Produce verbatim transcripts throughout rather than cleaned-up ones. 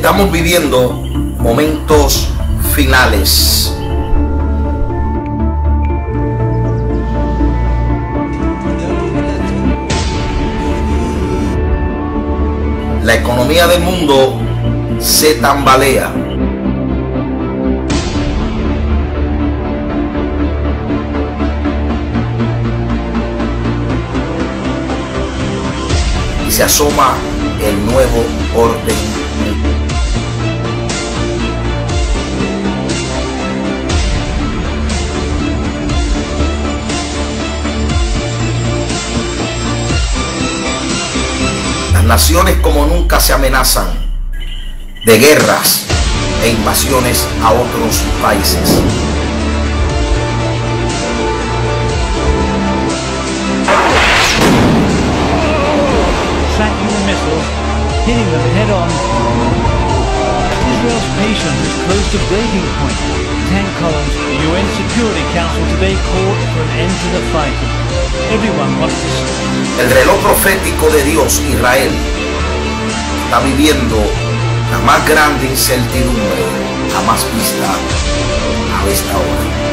Estamos viviendo momentos finales. La economía del mundo se tambalea. Y se asoma el nuevo orden. Las naciones como nunca se amenazan de guerras e invasiones a otros países. Tracking the missiles, hitting them head on. Israel's patience is close to breaking point. Tank columns, the U N Security Council today called for an end to the fight. Everyone wants to see. El reloj profético de Dios, Israel, está viviendo la más grande incertidumbre jamás vista a esta hora.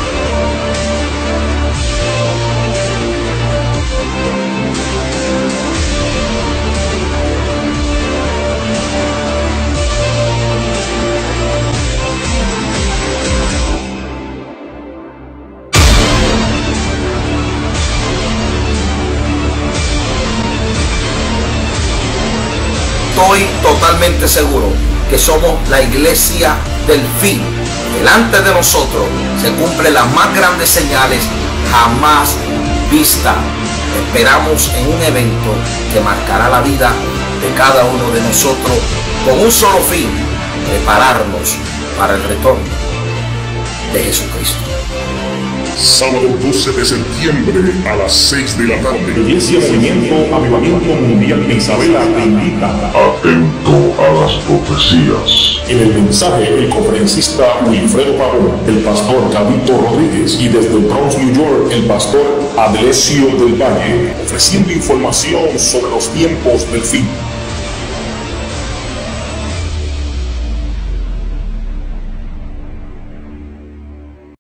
Estoy totalmente seguro que somos la iglesia del fin. Delante de nosotros se cumplen las más grandes señales jamás vistas. Esperamos en un evento que marcará la vida de cada uno de nosotros con un solo fin: prepararnos para el retorno de Jesucristo. Sábado doce de septiembre a las seis de la tarde. Iglesia Movimiento Avivamiento Mundial de Isabela te invita. Atento a las profecías. En el mensaje, el conferencista Wilfredo Pavón, el pastor Gabito Rodríguez y desde Bronx, New York, el pastor Adlesio del Valle, ofreciendo información sobre los tiempos del fin.